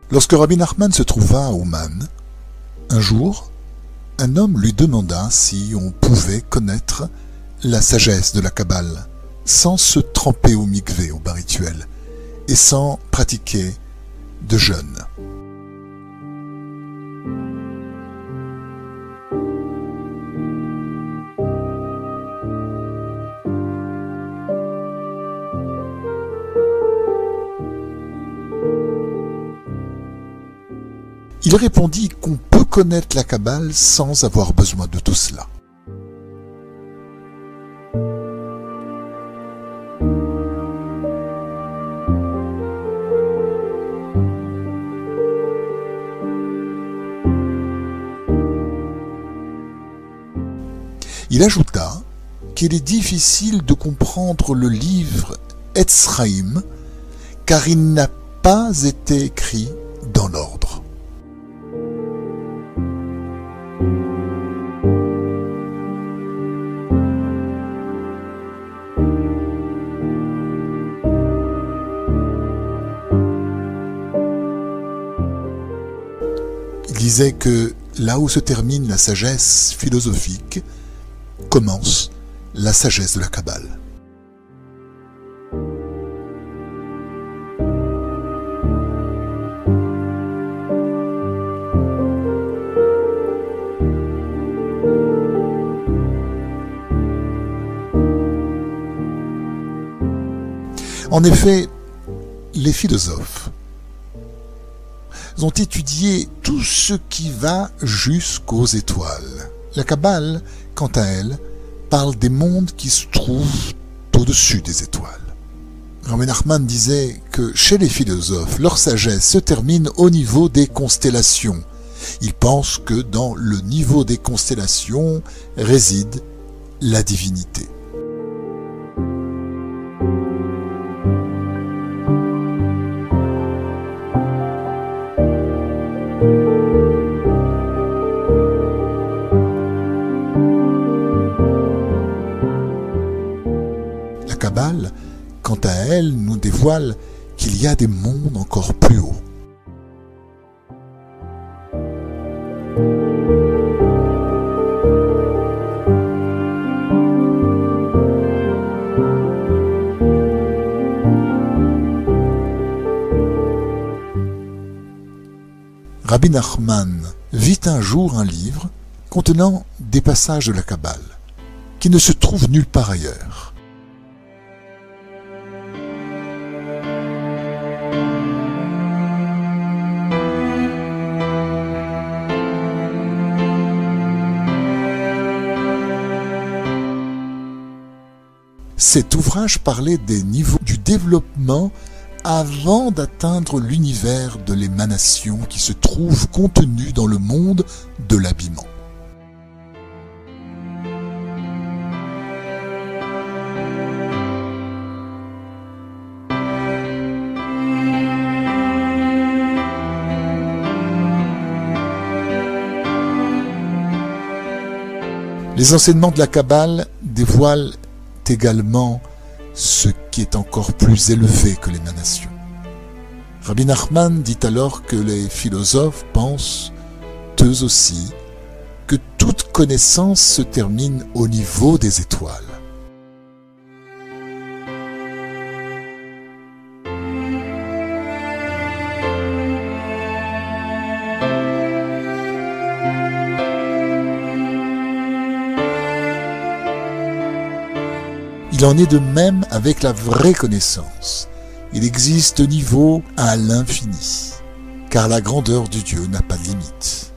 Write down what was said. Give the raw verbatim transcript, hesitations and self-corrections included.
Lorsque Rabbi Nachman se trouva à Ouman, un jour, un homme lui demanda si on pouvait connaître la sagesse de la Kabbale sans se tremper au mikvé, au bain rituel, et sans pratiquer de jeûne. Il répondit qu'on peut connaître la Kabbale sans avoir besoin de tout cela. Il ajouta qu'il est difficile de comprendre le livre Etz Chaim car il n'a pas été écrit dans l'ordre. Il disait que là où se termine la sagesse philosophique, commence la sagesse de la Kabbale. En effet, les philosophes ont étudié tout ce qui va jusqu'aux étoiles. La Kabbale, quant à elle, parle des mondes qui se trouvent au-dessus des étoiles. Rabbi Nachman disait que chez les philosophes, leur sagesse se termine au niveau des constellations. Ils pensent que dans le niveau des constellations réside la divinité. La Kabbale, quant à elle, nous dévoile qu'il y a des mondes encore plus hauts. Rabbi Nachman vit un jour un livre contenant des passages de la Kabbale qui ne se trouvent nulle part ailleurs. Cet ouvrage parlait des niveaux du développement avant d'atteindre l'univers de l'émanation qui se trouve contenu dans le monde de l'habillement. Les enseignements de la Kabbale dévoilent également ce qui est encore plus élevé que l'émanation. Rabbi Nachman dit alors que les philosophes pensent, eux aussi, que toute connaissance se termine au niveau des étoiles. Il en est de même avec la vraie connaissance. Il existe niveau à l'infini, car la grandeur du Dieu n'a pas de limite.